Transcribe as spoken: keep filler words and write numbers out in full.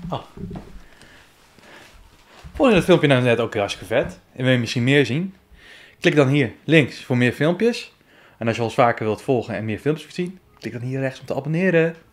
Oh. Vond je het filmpje nou net ook hartstikke vet? En wil je misschien meer zien? Klik dan hier links voor meer filmpjes. En als je ons vaker wilt volgen en meer filmpjes wilt zien, klik dan hier rechts om te abonneren.